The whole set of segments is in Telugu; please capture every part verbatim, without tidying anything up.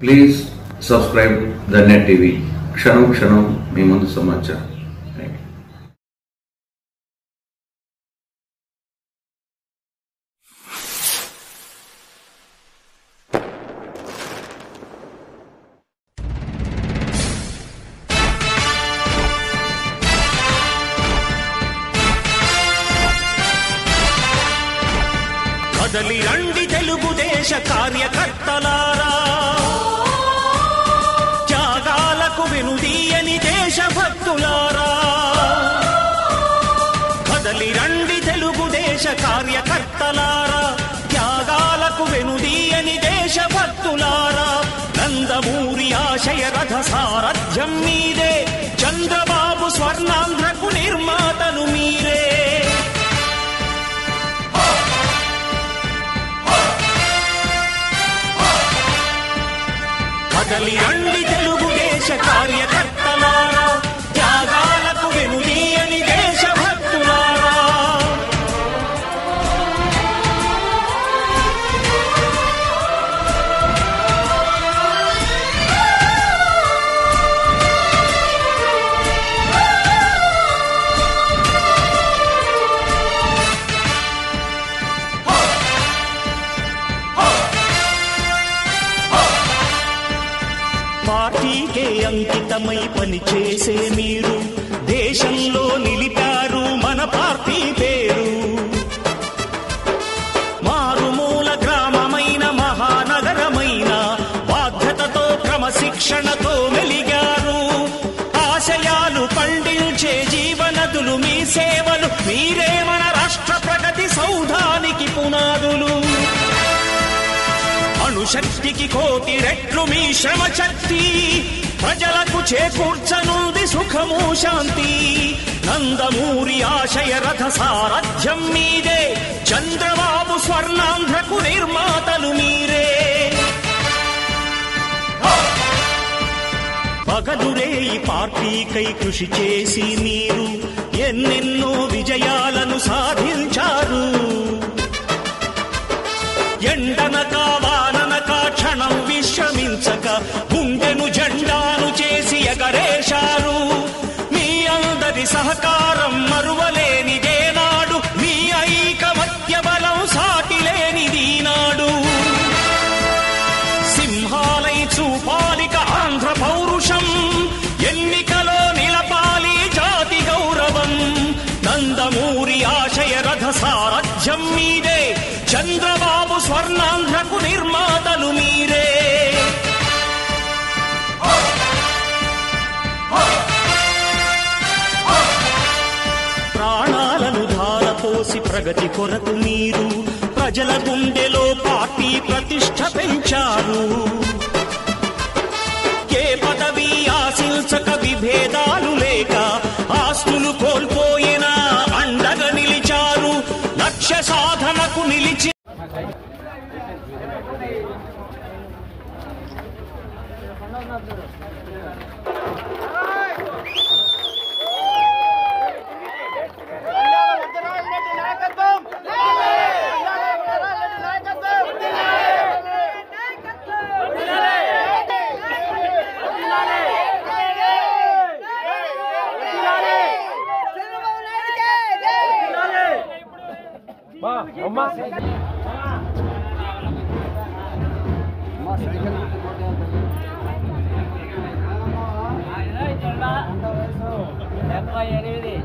Please subscribe the net TV. క్షణం క్షణం మీ ముందు సమాచారం. కదలి రండి తెలుగుదేశ కార్యకర్తలారా, త్యాగాలకు వెనుదీయని దేశభక్తులారా. కదలి రండి తెలుగుదేశ కార్యకర్తలారా, త్యాగాలకు వెనుదీయని దేశభక్తులారా. నందమూరి ఆశయ రథ సారథ్యం మీదే, చంద్రబాబు స్వర్ణాంధ్రకు నిర్మాతలు మీరే. కదలి రండి తెలుగుదేశ కార్యకర్తలారా, త్యాగాలకు వెనుదీయని దేశభక్తులారా. పార్టీకే అంకితమై పనిచేసే మీరు దేశంలో నిలిపారు మన పార్టీ పేరు. మారుమూల గ్రామమైన మహానగరమైన బాధ్యతతో క్రమశిక్షణతో మెలిగారు. ఆశయాలు పండించే జీవనదులు మీ సేవలు, మీరే మన రాష్ట్ర ప్రగతి సౌధానికి పునాదులు. అణుశక్తికి కోటి రెట్లు మీ శ్రమ శక్తి, ప్రజలకు చేకూర్చనుంది సుఖము శాంతి. నందమూరి ఆశయ రథ సారథ్యం మీదే, చంద్రబాబు స్వర్ణాంధ్రకు నిర్మాతలు మీరే. పగలురే ఈ పార్టీకై కృషి చేసి మీరు ఎన్నెన్నో విజయాలను సాధించారు. ఎండనక వాననక క్షణం విశ్రమించక గుండెను జెండాను చేసి ఎగరేశారు. మీ అందరి సహకారం మరువలేనిదేనాడు, మీ ఐకమత్య బలం సాటిలేనిదీనాడు. సింహాలై చూపాలిక ఆంధ్ర పౌరుషం, ఎన్నికలో నిలపాలి జాతి గౌరవం. నందమూరి ఆశయ రథ సారథ్యం మీదే, చంద్రబాబు స్వర్ణాంధ్రకు నిర్మాతలు మీరే. ప్రాణాలను ధారపోసి ప్రగతి కొరకు మీరు ప్రజల గుండెలో పార్టీ ప్రతిష్ఠ పెంచారు. ఏ పదవి ఆశించక విభేదాలు లేక ఆస్తులు కోల్పోయినా అండగా నిలిచారు. లక్ష్య సాధనకు నిలిచి డెబ్బై ఎనిమిది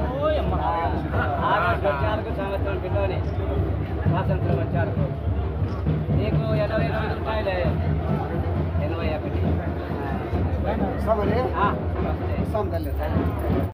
ఆగస్టు వచ్చారు సంవత్సరం పిల్లోని స్వాతంత్రం వచ్చారు. నీకు ఎనభై రెండు రూపాయలే, ఎనభై ఒకటి.